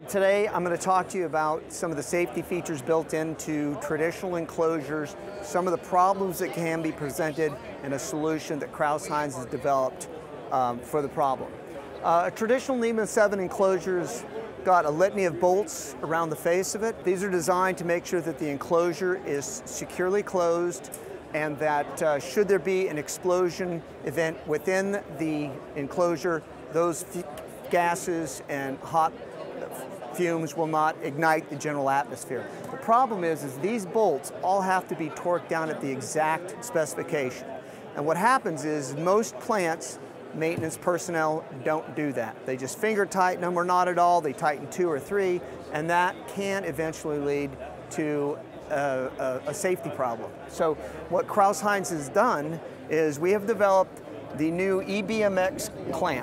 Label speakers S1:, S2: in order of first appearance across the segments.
S1: Today I'm going to talk to you about some of the safety features built into traditional enclosures, some of the problems that can be presented, and a solution that Crouse-Hinds has developed for the problem. A traditional NEMA 7 enclosure's got a litany of bolts around the face of it. These are designed to make sure that the enclosure is securely closed and that should there be an explosion event within the enclosure, those gases and hot fumes will not ignite the general atmosphere. The problem is these bolts all have to be torqued down at the exact specification. And what happens is most plants, maintenance personnel don't do that. They just finger tighten them or not at all. They tighten 2 or 3, and that can eventually lead to a safety problem. So what Crouse-Hinds has done is we have developed the new EBMX Clamp.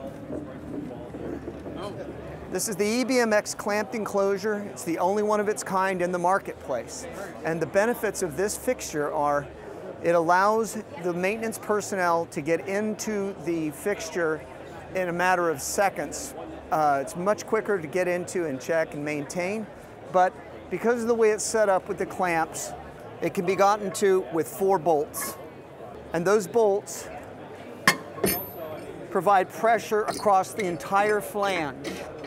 S1: This is the EBMX Clamp Enclosure. It's the only one of its kind in the marketplace. And the benefits of this fixture are it allows the maintenance personnel to get into the fixture in a matter of seconds. It's much quicker to get into and check and maintain, but because of the way it's set up with the clamps, it can be gotten to with 4 bolts. And those bolts provide pressure across the entire flange,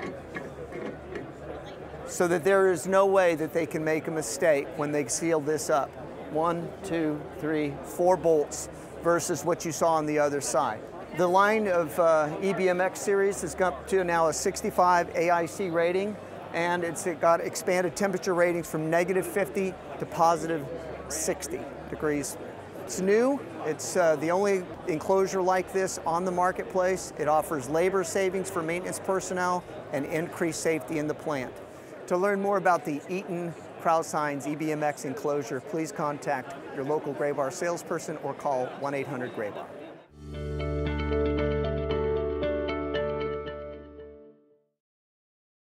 S1: so that there is no way that they can make a mistake when they seal this up. 1, 2, 3, 4 bolts versus what you saw on the other side. The line of EBMX series has got up to now a 65 AIC rating, and it's got expanded temperature ratings from -50 to +60 degrees. It's new. It's the only enclosure like this on the marketplace. It offers labor savings for maintenance personnel and increased safety in the plant. To learn more about the Eaton Crouse-Hinds EBMX enclosure, please contact your local Graybar salesperson or call 1-800-GRAYBAR.